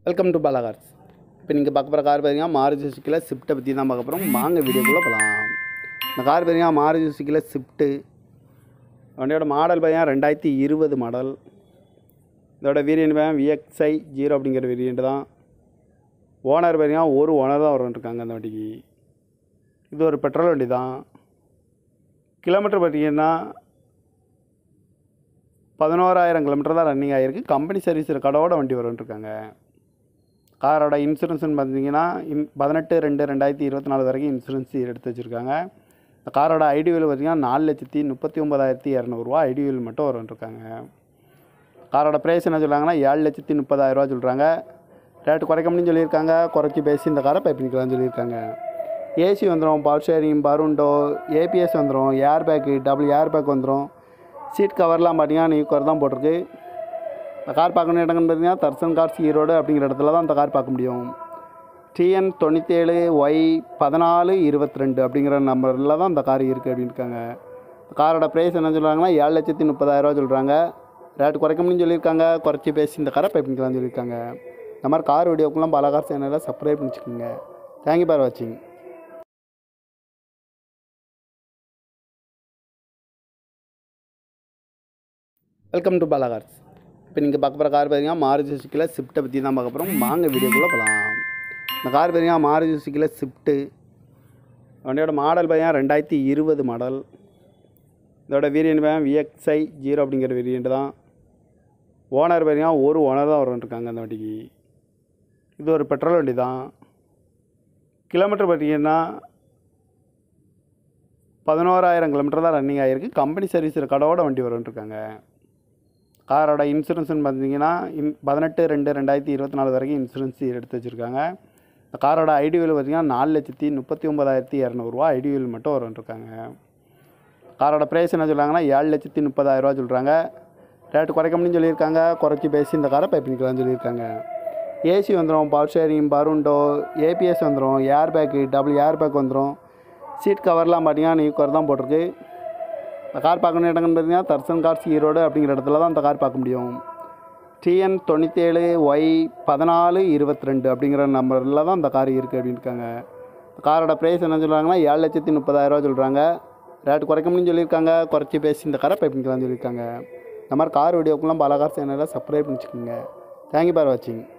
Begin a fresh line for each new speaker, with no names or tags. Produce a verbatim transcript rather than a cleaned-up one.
Welcome to Bala cars. இப்போ நீங்கள் பார்க்க போகிற கார் பார்த்தீங்கன்னா மாருதி சுசுக்கியில் ஸ்விஃப்ட்டை பற்றி தான் பார்க்க போகிறோம். வாங்க வீடியோக்குள்ளே போகலாம். இந்த கார் பார்த்தீங்கன்னா மாருதி சுசுக்கியில் ஸ்விஃப்ட்டு. வண்டியோட மாடல் பார்த்தீங்கன்னா ரெண்டாயிரத்தி இருபது மாடல். இதோட வேரியண்ட் பார்த்தீங்கன்னா விஎக்ஸ்ஐ ஜீரோ அப்படிங்கிற வேரியண்ட் தான். ஓனர் பார்த்தீங்கன்னா ஒரு ஓனர் தான் வரன்ட்ருக்காங்க அந்த வண்டிக்கு. இது ஒரு பெட்ரோல் வண்டி தான். கிலோமீட்டர் பார்த்தீங்கன்னா பதினோராயிரம் கிலோமீட்டர் தான் ரன்னிங் ஆகிருக்கு. கம்பெனி சர்வீஸ் ரெக்கார்டோட வண்டி வரும்ன்ட்ருக்காங்க. காரோட இன்சூரன்ஸ்னு பார்த்தீங்கன்னா இன் பதினெட்டு ரெண்டு ரெண்டாயிரத்தி இருபத்தி நாலு வரைக்கும் இன்சூரன்ஸ் எடுத்து வச்சுருக்காங்க. இந்த காரோட ஐடிவில் பார்த்திங்கன்னா நாலு லட்சத்தி முப்பத்தி ஒம்பதாயிரத்தி இரநூறுவா ஐடிவில் மட்டும் வரும்ன்ட்ருக்காங்க. காரோட ப்ரைஸ் என்ன சொல்கிறாங்கன்னா ஏழு லட்சத்தி முப்பதாயிரரூவா சொல்கிறாங்க. ரேட்டு குறைக்க முடியும்னு சொல்லியிருக்காங்க. குறைச்சி பேசி இந்த காரை பை பண்ணிக்கலாம்னு சொல்லியிருக்காங்க. ஏசி வந்துடும், பவர் ஷேரிங், பருண்டோ, ஏபிஎஸ் வந்துடும், air bag, double air bag வந்துடும். சீட் கவர்லாம் பார்த்தீங்கன்னா நியூ கவர் தான் போட்டிருக்கு. இந்த கார் பார்க்கணும் இடங்கன்னு பார்த்தீங்கன்னா தர்சன் கார்ஸ் ஈரோடு அப்படிங்கிற இடத்துல தான் இந்த கார் பார்க்க முடியும். டிஎன் தொண்ணூற்றேழு ஒய் பதினாலு இருபத்தி ரெண்டு அப்படிங்கிற நம்பரில் தான் இந்த கார் இருக்குது அப்படின்ட்டுருக்காங்க. இந்த காரோட ப்ரைஸ் என்ன சொல்கிறாங்கன்னா ஏழு லட்சத்தி முப்பதாயிரரூவா சொல்கிறாங்க. ரேட்டு குறைக்க முடியும்னு சொல்லியிருக்காங்க. குறைச்சி பேசி இந்த காரை பை பண்ணிக்கலாம்னு சொல்லியிருக்காங்க. இந்த மாதிரி கார் வீடியோக்கெல்லாம் பாலா கார் சேனலை சப்ஸ்கிரைப் பண்ணி வச்சுக்கோங்க. தேங்க்யூ ஃபார் வாட்சிங். Welcome to Bala cars. இப்போ நீங்கள் பார்க்க போகிற கார் பார்த்தீங்கன்னா மாருதி சுசுக்கியில் ஸ்விஃப்ட்டை பற்றி தான் பார்க்க போகிறோம். வாங்க வீடியோக்குள்ளே போகலாம். இந்த கார் பார்த்தீங்கன்னா மாருதி சுசுக்கியில் ஸ்விஃப்ட்டு. வண்டியோட மாடல் பார்த்தீங்கன்னா ரெண்டாயிரத்தி இருபது மாடல். இதோட வேரியண்ட் பார்த்தீங்கன்னா விஎக்ஸ்ஐ ஜீரோ அப்படிங்கிற வேரியண்ட் தான். ஓனர் பார்த்தீங்கன்னா ஒரு ஓனர் தான் வரன்ட்ருக்காங்க அந்த வண்டிக்கு. இது ஒரு பெட்ரோல் வண்டி தான். கிலோமீட்டர் பார்த்தீங்கன்னா பதினோராயிரம் கிலோமீட்டர் தான் ரன்னிங் ஆகிருக்கு. கம்பெனி சர்வீஸ் ரெக்கார்டோட வண்டி வரும்ன்ட்ருக்காங்க. காரோட இன்சூரன்ஸ்னு பார்த்தீங்கன்னா இன் பதினெட்டு ரெண்டு ரெண்டாயிரத்தி இருபத்தி நாலு வரைக்கும் இன்சூரன்ஸ் எடுத்து வச்சுருக்காங்க. இந்த காரோட ஐடிவில் பார்த்திங்கன்னா நாலு லட்சத்தி முப்பத்தி ஒம்பதாயிரத்தி இரநூறுவா ஐடிவில் மட்டும் வரும்ன்ட்ருக்காங்க. காரோட ப்ரைஸ் என்ன சொல்கிறாங்கன்னா ஏழு லட்சத்தி முப்பதாயிரரூவா சொல்கிறாங்க. ரேட்டு குறைக்க முடியும்னு சொல்லியிருக்காங்க. குறைச்சி பேசி இந்த காரை பை பண்ணிக்கலாம்னு சொல்லியிருக்காங்க. ஏசி வந்துடும், பவர் ஷேரிங், பருண்டோ, ஏபிஎஸ் வந்துடும், air bag, double air bag வந்துடும். சீட் கவர்லாம் பார்த்தீங்கன்னா நியூ கவர் தான் போட்டிருக்கு. இந்த கார் பார்க்கணும் இடங்கன்னு பார்த்தீங்கன்னா தர்சன் கார்ஸ் ஈரோடு அப்படிங்கிற இடத்துல தான் இந்த கார் பார்க்க முடியும். டிஎன் தொண்ணூற்றேழு ஒய் பதினாலு இருபத்தி ரெண்டு அப்படிங்கிற நம்பரில் தான் இந்த கார் இருக்குது அப்படின்ட்டுருக்காங்க. காரோட ப்ரைஸ் என்ன சொல்கிறாங்கன்னா ஏழு லட்சத்தி முப்பதாயிரரூவா சொல்கிறாங்க. ரேட்டு குறைக்க முடியும்னு சொல்லியிருக்காங்க. குறைச்சி பேசி இந்த காரை பை பண்ணிக்கலாம்னு சொல்லியிருக்காங்க. இந்த மாதிரி கார் வீடியோக்கெல்லாம் பாலா கார் சேனலை சப்ஸ்கிரைப் பண்ணி வச்சுக்கோங்க. தேங்க்யூ ஃபார் வாட்சிங்.